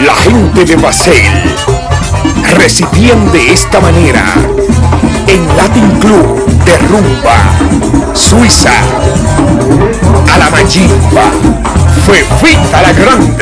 La gente de Basel recibían de esta manera en Latin Club de Rumba, Suiza, a la Mayimba, Fefita la Grande.